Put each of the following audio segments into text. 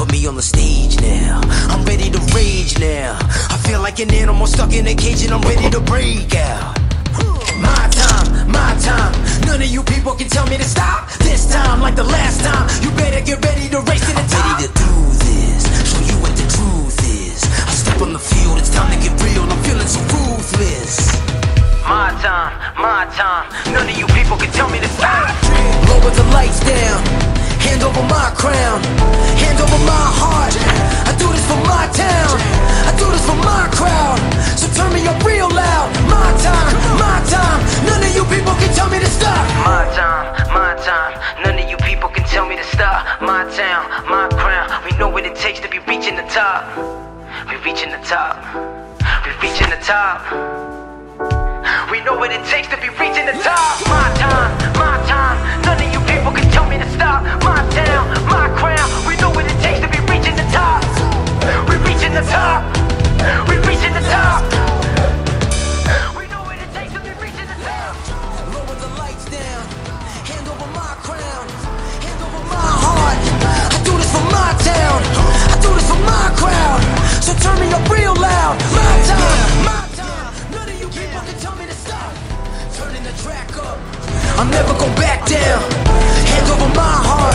put me on the stage now. I'm ready to rage now. I feel like an animal stuck in a cage and I'm ready to break out. My time, my time. None of you people can tell me to stop. This time, like the last time, you better get ready to race to the top. Ready to do this, show you what the truth is. I step on the field, it's time to get real. I'm feeling so ruthless. My time. None of you people can tell me to stop. Lower the lights down. Hand over my crown. Hand over my heart. I do this for my town. I do this for my crowd. So turn me up real loud. My time. None of you people can tell me to stop. My time. None of you people can tell me to stop. My town, my crown. We know what it takes to be reaching the top. We're reaching the top. We're reaching the top. We know what it takes to be reaching the top. My time. None of you people can tell me to stop. My town, my crown. We know what it takes to be reaching the top. We're reaching the top. We're reaching the top. We know what it takes to be reaching the top. Lower the lights down. Hand over my crown. Hand over my heart. I do this for my town. I do this for my crowd. So turn me up real loud. My time. None of you people can tell me to stop. Turning the track up. I'm never gonna back down. Hand over my heart.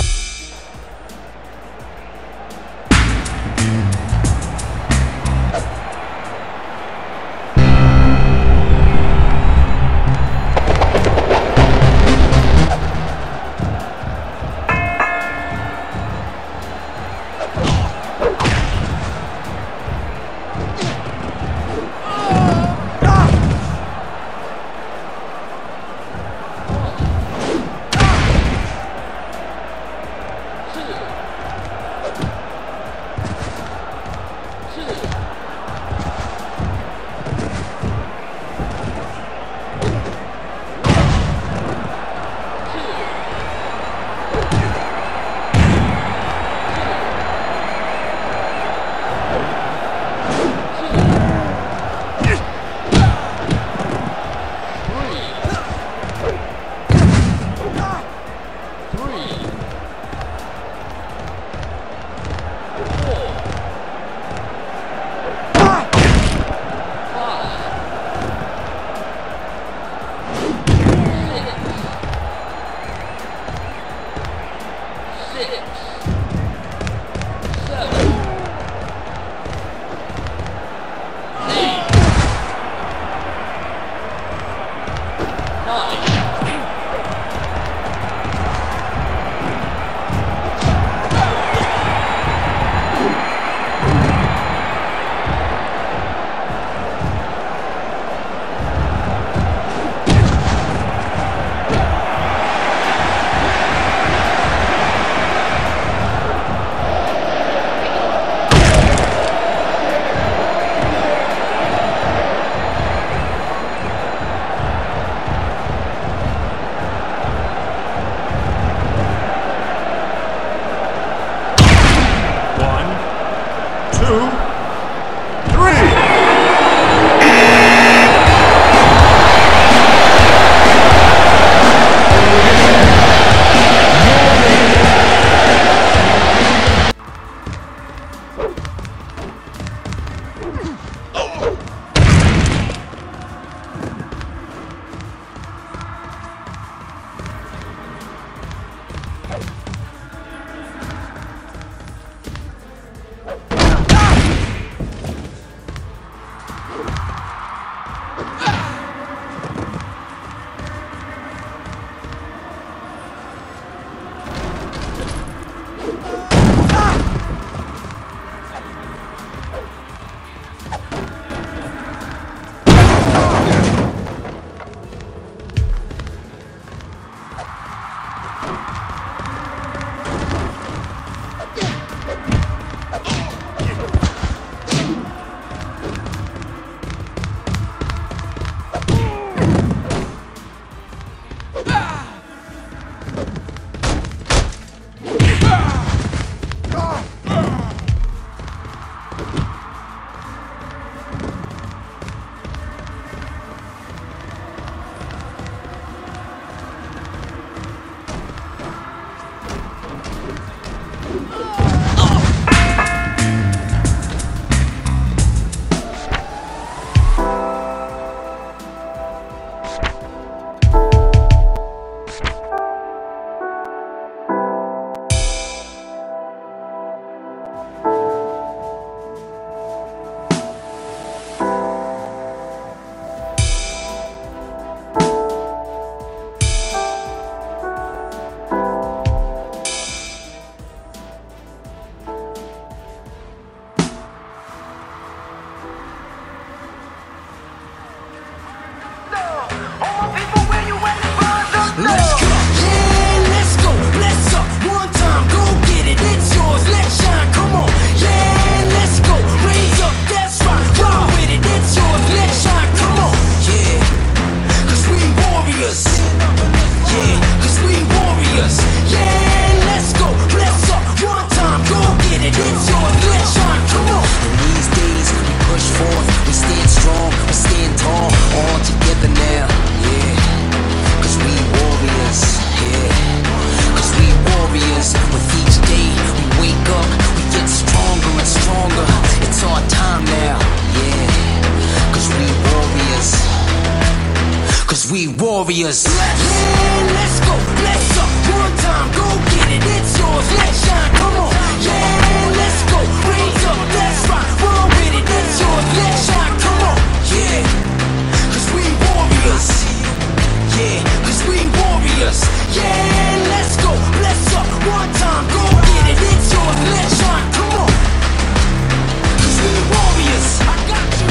warriors. Yeah, let's go, let's up. One time, go get it, it's yours, let's shine, come on. Yeah, let's go, raise up, let's rock. Roll with it, it's yours, let's shine, come on. Yeah, cause we warriors. Yeah, cause we warriors. Yeah, let's go, let's up. One time, go get it, it's yours, let's shine, come on. Cause we warriors. I got you.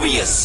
furious.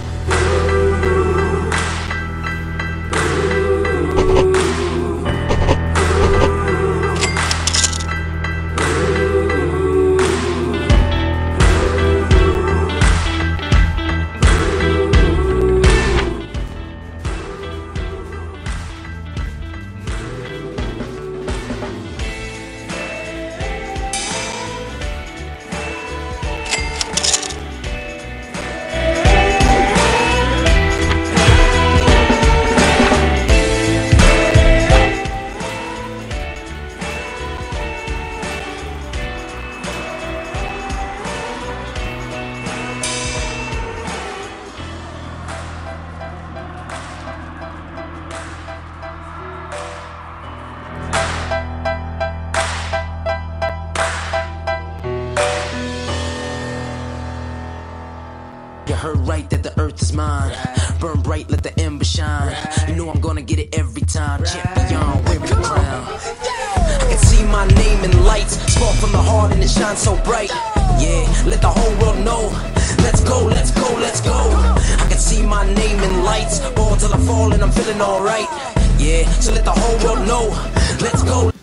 You heard right that the earth is mine. Burn bright, let the ember shine. You know I'm gonna get it every time. Champion, wearing the crown. I can see my name in lights, spark from the heart and it shines so bright. Yeah, let the whole world know. Let's go, let's go, let's go. I can see my name in lights, ball till I fall and I'm feeling alright. Yeah, so let the whole world know. Let's go.